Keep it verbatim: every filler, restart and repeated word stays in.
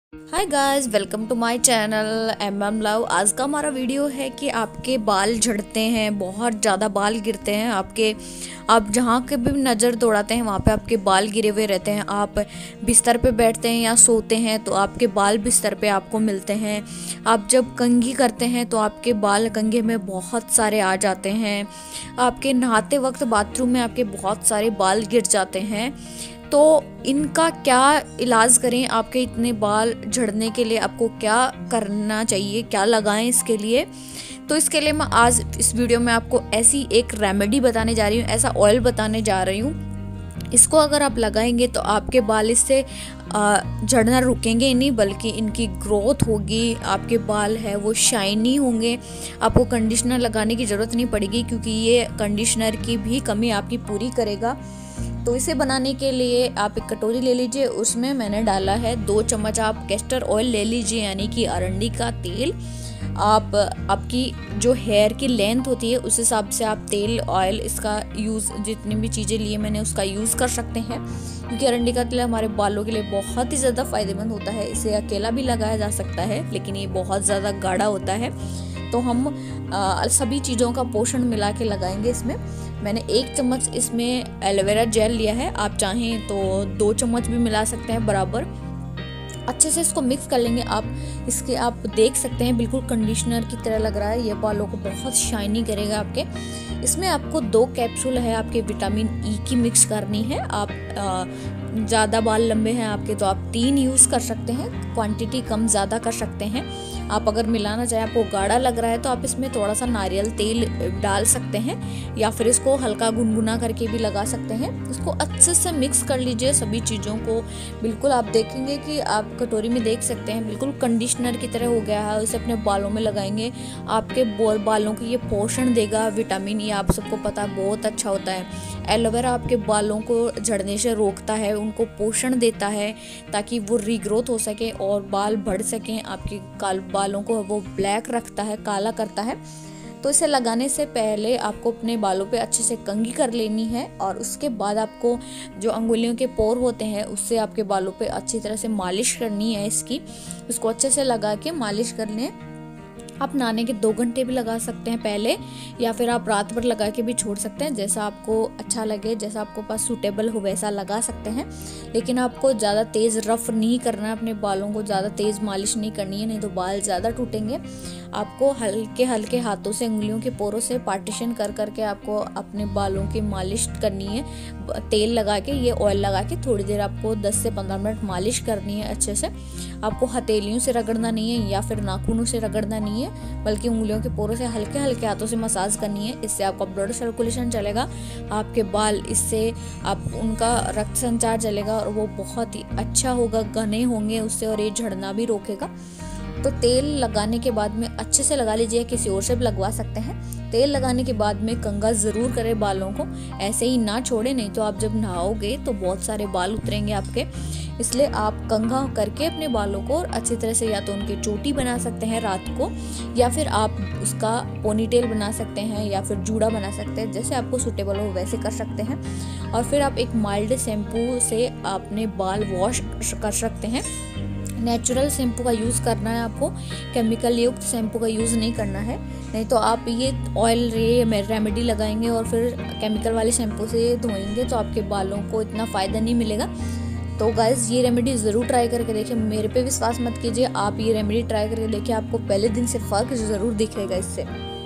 Hi guys, welcome to my channel M M love. आज का हमारा वीडियो है कि आपके बाल झड़ते हैं, बहुत ज़्यादा बाल गिरते हैं आपके। आप जहाँ के भी नज़र दौड़ाते हैं वहाँ पे आपके बाल गिरे हुए रहते हैं। आप बिस्तर पे बैठते हैं या सोते हैं तो आपके बाल बिस्तर पे आपको मिलते हैं। आप जब कंघी करते हैं तो आपके बाल कंघे में बहुत सारे आ जाते हैं। आपके नहाते वक्त बाथरूम में आपके बहुत सारे बाल गिर जाते हैं। तो इनका क्या इलाज करें? आपके इतने बाल झड़ने के लिए आपको क्या करना चाहिए, क्या लगाएं इसके लिए? तो इसके लिए मैं आज इस वीडियो में आपको ऐसी एक रेमेडी बताने जा रही हूँ, ऐसा ऑयल बताने जा रही हूँ। इसको अगर आप लगाएंगे तो आपके बाल इससे झड़ना रुकेंगे ही नहीं, बल्कि इनकी ग्रोथ होगी। आपके बाल है वो शाइनी होंगे। आपको कंडीशनर लगाने की ज़रूरत नहीं पड़ेगी, क्योंकि ये कंडीशनर की भी कमी आपकी पूरी करेगा। तो इसे बनाने के लिए आप एक कटोरी ले लीजिए, उसमें मैंने डाला है दो चम्मच आप कैस्टर ऑयल ले लीजिए, यानी कि अरंडी का तेल। आप आपकी जो हेयर की लेंथ होती है उस हिसाब से आप तेल ऑयल इसका यूज़, जितनी भी चीज़ें लिए मैंने उसका यूज़ कर सकते हैं, क्योंकि अरंडी का तेल हमारे बालों के लिए बहुत ही ज़्यादा फ़ायदेमंद होता है। इसे अकेला भी लगाया जा सकता है, लेकिन ये बहुत ज़्यादा गाढ़ा होता है, तो हम आ, सभी चीज़ों का पोषण मिला के लगाएंगे इसमें। मैंने एक चम्मच इसमें एलोवेरा जेल लिया है, आप चाहें तो दो चम्मच भी मिला सकते हैं बराबर। अच्छे से इसको मिक्स कर लेंगे। आप इसके आप देख सकते हैं बिल्कुल कंडीशनर की तरह लग रहा है। ये बालों को बहुत शाइनी करेगा आपके। इसमें आपको दो कैप्सूल है आपके विटामिन ई की मिक्स करनी है। आप ज़्यादा बाल लंबे हैं आपके तो आप तीन यूज़ कर सकते हैं, क्वांटिटी कम ज़्यादा कर सकते हैं। आप अगर मिलाना चाहें, आपको गाढ़ा लग रहा है तो आप इसमें थोड़ा सा नारियल तेल डाल सकते हैं, या फिर इसको हल्का गुनगुना करके भी लगा सकते हैं। इसको अच्छे से मिक्स कर लीजिए सभी चीज़ों को। बिल्कुल आप देखेंगे कि आप कटोरी में देख सकते हैं बिल्कुल कंडीशनर की तरह हो गया है। इसे अपने बालों में लगाएंगे, आपके बालों को ये पोषण देगा। विटामिन ई आप सबको पता है बहुत अच्छा होता है। एलोवेरा आपके बालों को झड़ने से रोकता है, उनको पोषण देता है ताकि वो रीग्रोथ हो सके और बाल बढ़ सकें। आपके काल बालों को वो ब्लैक रखता है, काला करता है। तो इसे लगाने से पहले आपको अपने बालों पे अच्छे से कंघी कर लेनी है, और उसके बाद आपको जो अंगुलियों के पोर होते हैं उससे आपके बालों पे अच्छी तरह से मालिश करनी है इसकी। इसको अच्छे से लगा के मालिश कर लें। आप नहाने के दो घंटे भी लगा सकते हैं पहले, या फिर आप रात भर लगा के भी छोड़ सकते हैं, जैसा आपको अच्छा लगे, जैसा आपको पास सूटेबल हो वैसा लगा सकते हैं। लेकिन आपको ज़्यादा तेज़ रफ नहीं करना है, अपने बालों को ज़्यादा तेज़ मालिश नहीं करनी है, नहीं तो बाल ज़्यादा टूटेंगे। आपको हल्के हल्के हाथों से उंगलियों के पोरों से पार्टीशन कर करके आपको अपने बालों की मालिश करनी है। तेल लगा के, ये ऑयल लगा के थोड़ी देर आपको दस से पंद्रह मिनट मालिश करनी है अच्छे से। आपको हथेलियों से रगड़ना नहीं है या फिर नाखूनों से रगड़ना नहीं है, बल्कि उंगलियों के पोरों से हल्के हल्के हाथों से मसाज करनी है। इससे आपका ब्लड सर्कुलेशन चलेगा, आपके बाल, इससे आप उनका रक्त संचार चलेगा और वो बहुत ही अच्छा होगा, घने होंगे उससे, और ये झड़ना भी रोकेगा। तो तेल लगाने के बाद में अच्छे से लगा लीजिए, किसी और से भी लगवा सकते हैं। तेल लगाने के बाद में कंघा ज़रूर करें बालों को, ऐसे ही ना छोड़े, नहीं तो आप जब नहाओगे तो बहुत सारे बाल उतरेंगे आपके। इसलिए आप कंघा करके अपने बालों को अच्छी तरह से, या तो उनकी चोटी बना सकते हैं रात को, या फिर आप उसका पोनीटेल बना सकते हैं, या फिर जूड़ा बना सकते हैं, जैसे आपको सूटेबल हो वैसे कर सकते हैं। और फिर आप एक माइल्ड शैम्पू से अपने बाल वॉश कर सकते हैं। नेचुरल शैम्पू का यूज़ करना है आपको, केमिकल युक्त शैम्पू का यूज़ नहीं करना है। नहीं तो आप ये ऑयल ये रेमेडी लगाएंगे और फिर केमिकल वाले शैम्पू से धोएंगे तो आपके बालों को इतना फ़ायदा नहीं मिलेगा। तो गाइस, ये रेमेडी ज़रूर ट्राई करके देखिए। मेरे पे विश्वास मत कीजिए, आप ये रेमेडी ट्राई करके देखिए, आपको पहले दिन से फ़र्क ज़रूर दिखेगा इससे।